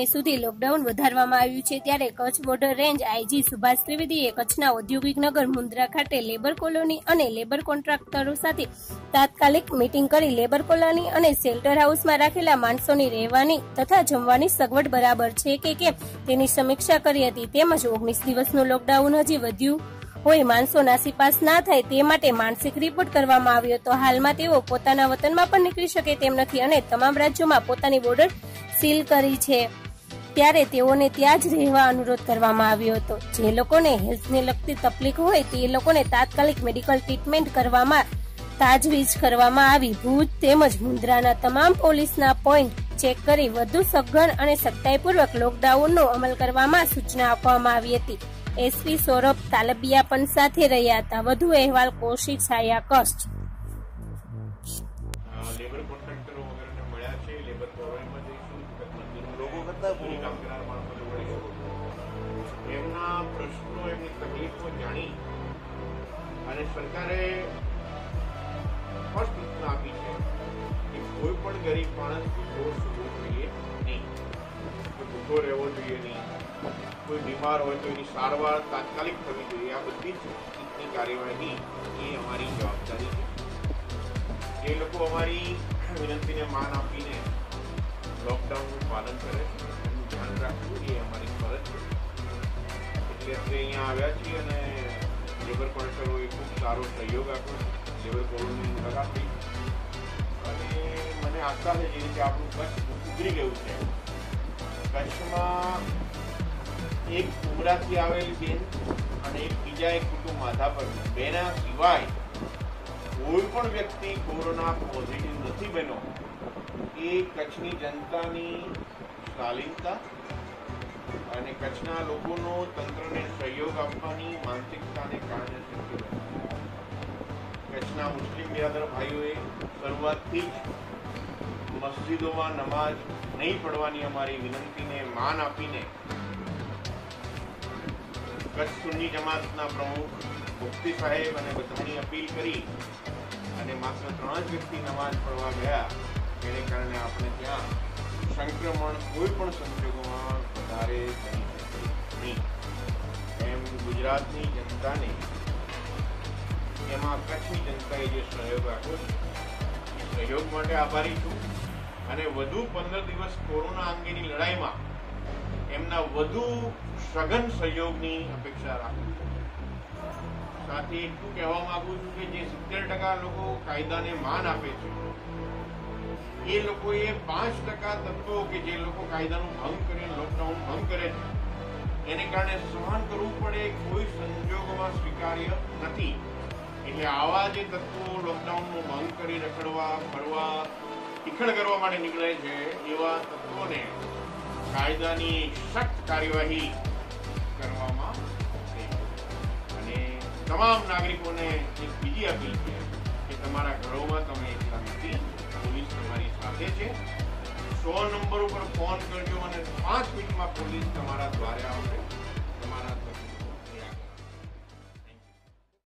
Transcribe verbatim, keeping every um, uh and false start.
મે સુધી લોકડાઉન વધારવામાં આવ્યું છે। ત્યારે Kutch border range IG Subhash ત્રિવેદીએ કચ્છના ઔદ્યોગિક નગર મુન્દ્રા ખાતે લેબર કોલોની અને લેબર કોન્ટ્રાક્ટરો સાથે તાત્કાલિક મીટિંગ કરી લેબર કોલોની અને શેલ્ટર હાઉસમાં રાખેલા માણસોની રહેવાની તથા જમવાની સગવડ બરાબર છે કે કેમ તેની સમીક્ષા કરી હતી। તેમજ ઓગણીસ દિવસનું લોકડાઉન હજી વધ્યું હોય માણસો નાસીપાસ ના થાય તે માટે માનસિક રિપોર્ટ કરવામાં આવ્યો હતો। હાલમાં તેઓ પોતાના વતનમાં પણ નીકળી શકે તેમ નથી અને તમામ રાજ્યોમાં પોતાની બોર્ડર સીલ કરી છે, ત્યારે તેઓને ત્યાં જ રહેવા અનુરોધ કરવામાં આવ્યો હતો। જે લોકોને હેલ્થને લગતી તકલીફ હોય તે લોકોને તાત્કાલિક મેડિકલ ટ્રીટમેન્ટ કરવામાં તાજવીજ કરવામાં આવી। ભુજ તેમજ મુન્દ્રાના તમામ પોલીસના પોઈન્ટ ચેક કરી વધુ સઘન અને સખ્તાઈપૂર્વક લોકડાઉનનો અમલ કરવામાં સૂચના આપવામાં આવી હતી। એસપી સૌરભ તાલબિયા પણ સાથે રહ્યા હતા। વધુ અહેવાલ કૌશિક છાયા કચ્છ। લેબર કોન્ટ્રાક્ટરો વગેરેને મળ્યા છે, લેબર કોલોનીમાં જઈશું, લોકો કરતા પૂરી કામ કરનાર માણસો મળી એમના પ્રશ્નો એમની તકલીફો જાણી અને સરકારે સ્પષ્ટ સૂચના આપી છે કે કોઈ પણ ગરીબ માણસ ભૂખો સૂવો જોઈએ નહીં, ભૂખો રહેવો જોઈએ નહીં, કોઈ બીમાર હોય તો એની સારવાર તાત્કાલિક થવી જોઈએ। આ બધી જ રીતની કાર્યવાહી એ અમારી જવાબદારી છે। એ લોકો અમારી વિનંતીને માન આપીને લોકડાઉનનું પાલન કરે, એનું ધ્યાન રાખવું એ અમારી ફરજ છે। એટલે આપણે અહીંયા આવ્યા છીએ અને લેબર કોન્ટ્રાક્ટરોએ ખૂબ સારો સહયોગ આપ્યો, લેબર કોલોની મુલાકાત થઈ અને મને આશા છે જે રીતે આપણું કચ્છ ઉતરી ગયું છે। કચ્છમાં એક ઉમરાથી આવેલી બેન અને એક બીજા એક કુટુંબ માધાપર બેના સિવાય કોઈ પણ વ્યક્તિ કોરોના પોઝિટિવ નથી બન્યો। એ કચ્છની જનતાની શાલીનતા અને કચ્છના લોકોનો તંત્રને સહયોગ આપવાની માનસિકતાને કારણે શક્ય બન્યું। કચ્છના મુસ્લિમ બિરાદર ભાઈઓએ શરૂઆતથી જ મસ્જિદોમાં નમાજ નહીં પડવાની અમારી વિનંતીને માન આપીને કચ્છ સુન્ની જમાતના પ્રમુખ મુફ્તી સાહેબ અને બધાની અપીલ કરી અને માત્ર ત્રણ જ વ્યક્તિ નમાજ પડવા ગયા, એને કારણે આપણે ત્યાં સંક્રમણ કોઈ પણ સંજોગોમાં વધારે થઈ શકે નહીં। એમ ગુજરાતની જનતાને એમાં કચ્છની જનતાએ જે સહયોગ આપ્યો છે એ સહયોગ માટે આભારી છું અને વધુ પંદર દિવસ કોરોના અંગેની લડાઈમાં એમના વધુ સઘન સહયોગની અપેક્ષા રાખું છું। સાથે એટલું કહેવા માંગુ છું કે જે સિત્તેર ટકા લોકો કાયદાને માન આપે છે એ લોકોએ પાંચ ટકા તત્વો કે જે લોકો કાયદાનું ભંગ કરીને લોકડાઉન ભંગ કરે છે એને કારણે સહન કરવું પડે, કોઈ સંજોગોમાં સ્વીકાર્ય નથી। એટલે આવા જે તત્વો લોકડાઉનનો ભંગ કરી રખડવા ફરવા તીખણ કરવા માટે નીકળે છે એવા તત્વોને કાયદાની સખ્ત કાર્યવાહી કરવામાં અને તમામ નાગરિકોને એક બીજી અપીલ છે કે તમારા ઘરોમાં તમે એકલા નથી, પોલીસ તમારી સાથે છે। સો નંબર ઉપર ફોન કરજો અને પાંચ મિનિટમાં પોલીસ તમારા દ્વારે આવશે।